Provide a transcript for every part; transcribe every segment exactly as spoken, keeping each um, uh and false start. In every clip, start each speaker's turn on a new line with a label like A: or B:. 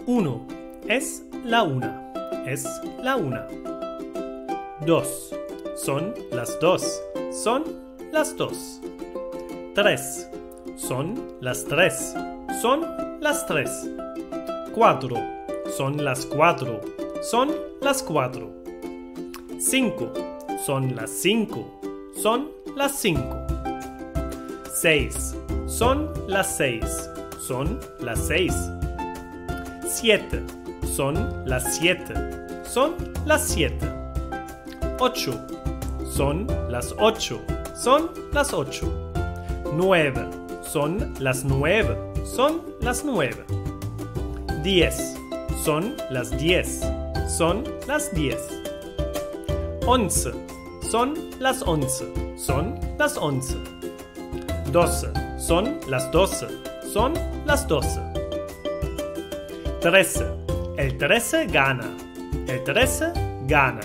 A: Uno. Es la una. Es la una. Dos. Son las dos. Son las dos. Tres. Son las tres. Son las tres. Cuatro. Son las cuatro. Son las cuatro. Cinco. Son las cinco. Son las cinco. Seis. Son las seis. Son las seis. Siete. Son las siete. Son las siete. Ocho. Son las ocho. Son las ocho. Nueve. Son las nueve. Son las nueve. Diez. Son las diez. Son las diez. Once. Son las once. Son las once. Doce. Son las doce. Son las doce. Trece. El trece gana. El trece gana.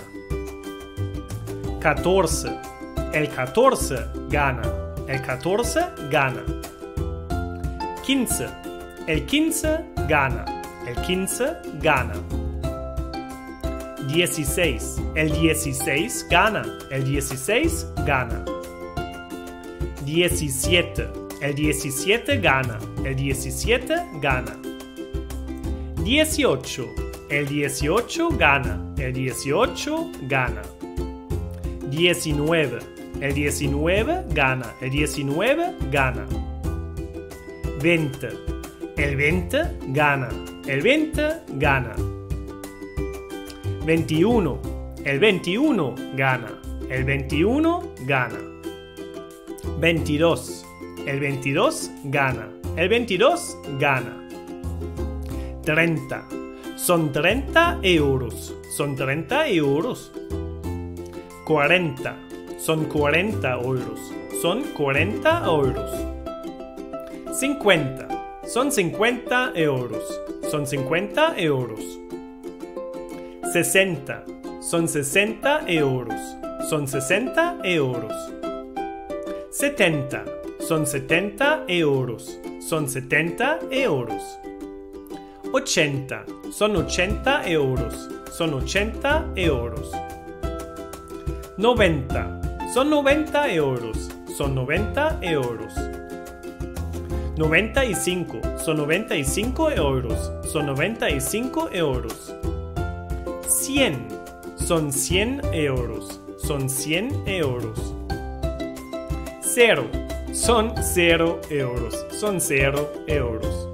A: Catorce. El catorce gana. El catorce gana. Quince. El quince gana. El quince gana. Dieciséis. El dieciséis gana. El dieciséis gana. Diecisiete. El diecisiete gana. El diecisiete gana. Dieciocho. El dieciocho gana. El dieciocho gana. Diecinueve. El diecinueve gana. El diecinueve gana. Veinte. El veinte gana. El veinte gana. Veintiuno. El veintiuno gana. El veintiuno gana. Veintidós. El veintidós gana. El veintidós gana. Treinta. Son treinta euros. Son treinta euros. Cuarenta. Son cuarenta euros. Son cuarenta euros. Cincuenta. Son cincuenta euros. Son cincuenta euros. Sesenta. Son sesenta euros. Son sesenta euros. Setenta. Son setenta euros. Son setenta euros. Ochenta. Son ochenta euros. Son ochenta euros. Noventa. Son noventa euros. Son noventa euros. Noventa y cinco. Son noventa y cinco euros. Son noventa y cinco euros. Cien. Son cien euros. Son cien euros. Cero. Son cero euros. Son cero euros.